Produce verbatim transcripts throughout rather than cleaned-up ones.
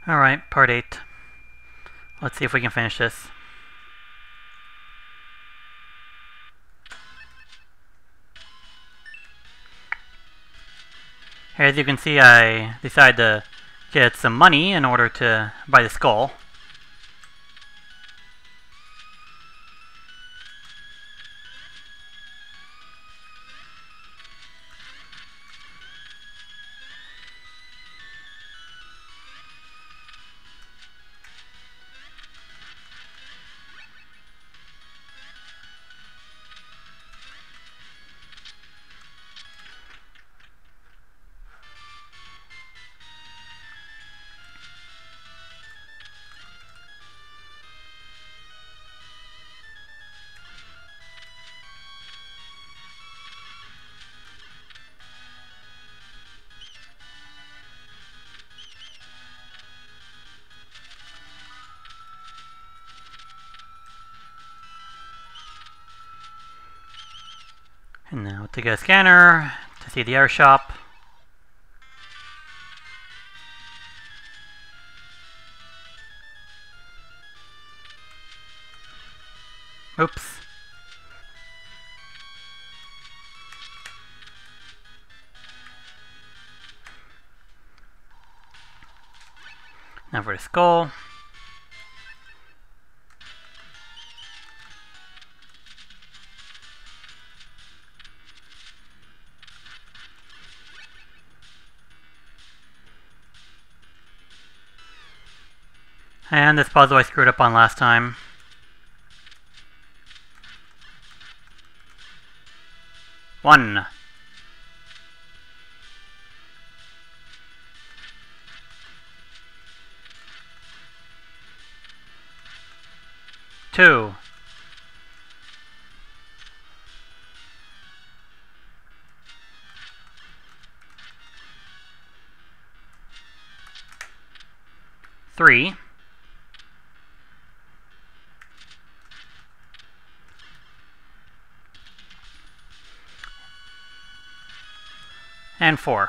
Alright, part eight. Let's see if we can finish this. As you can see, I decided to get some money in order to buy the skull. And now to get a scanner to see the air shop. Oops. Now for the skull. And this puzzle I screwed up on last time. One. Two. Three. And four.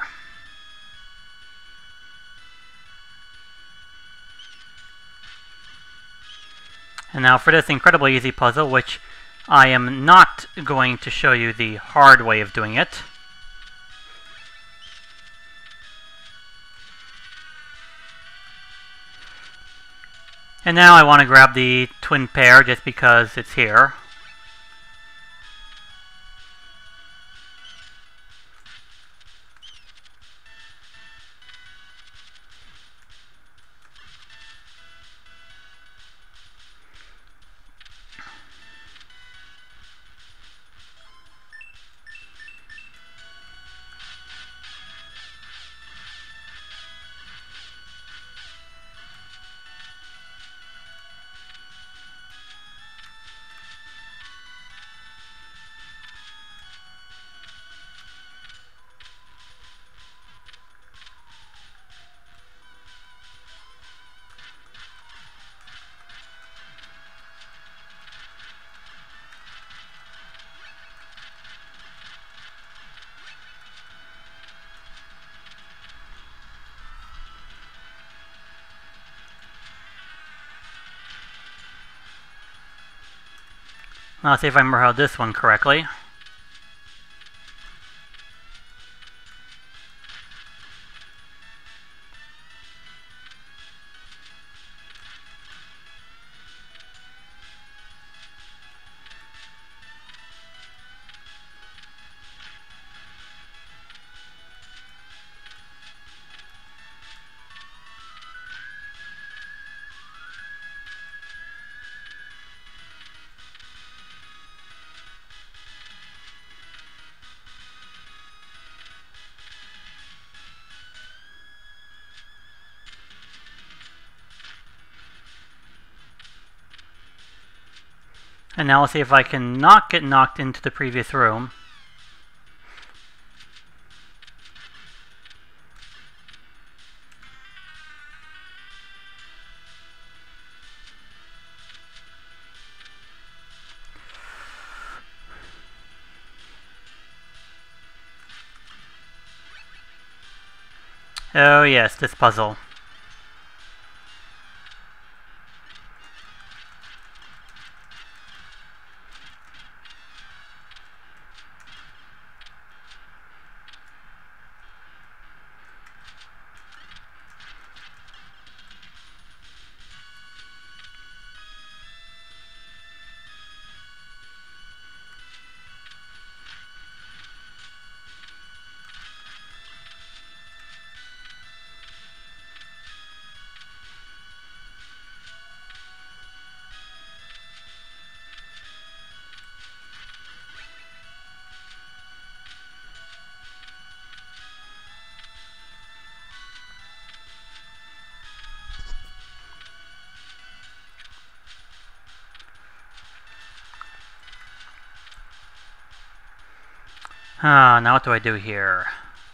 And now for this incredibly easy puzzle, which I am not going to show you the hard way of doing it. And now I want to grab the twin pair just because it's here. I'll see if I remember how this one correctly. And now let's see if I can not get knocked into the previous room. Oh yes, this puzzle. Ah, now what do I do here?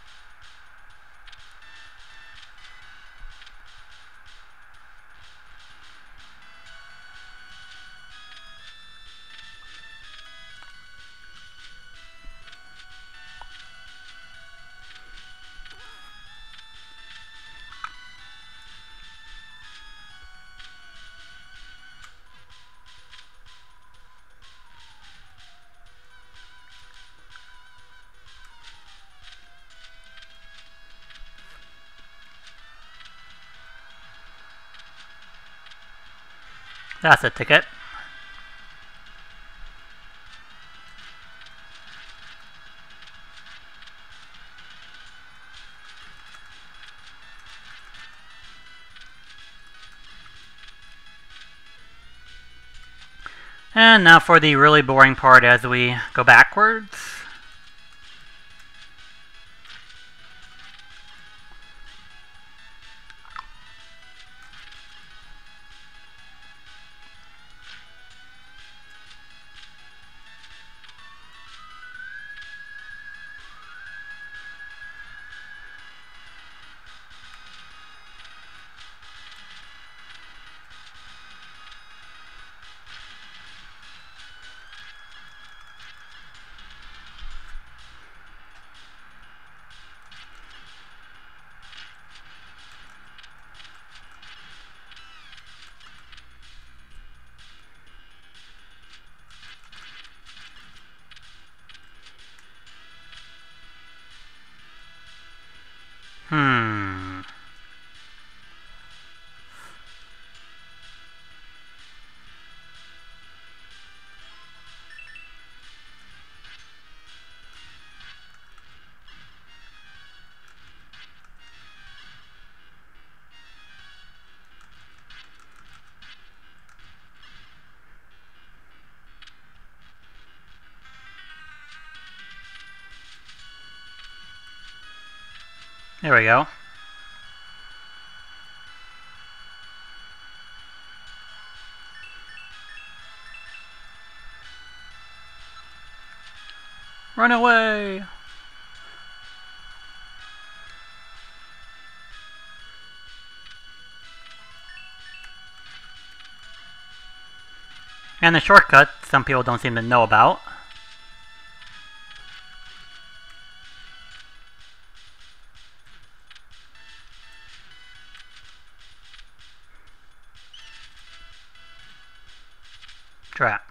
That's a ticket. And now for the really boring part as we go backwards. Hmm. There we go. Run away! And the shortcut some people don't seem to know about. Trap.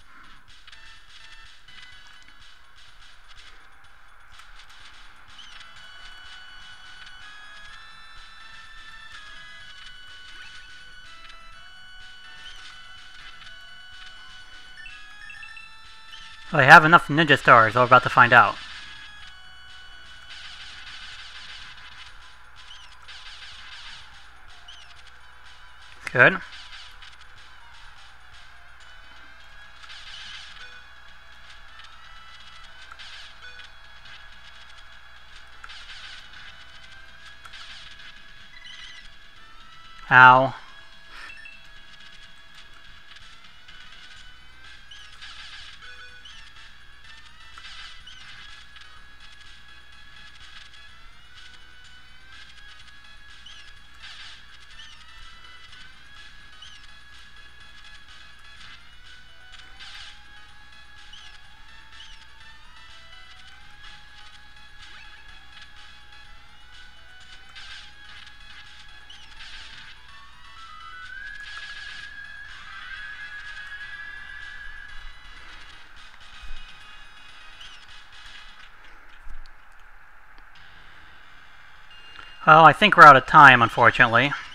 So I have enough ninja stars, we're about to find out. Good. Ow. Well, I think we're out of time, unfortunately.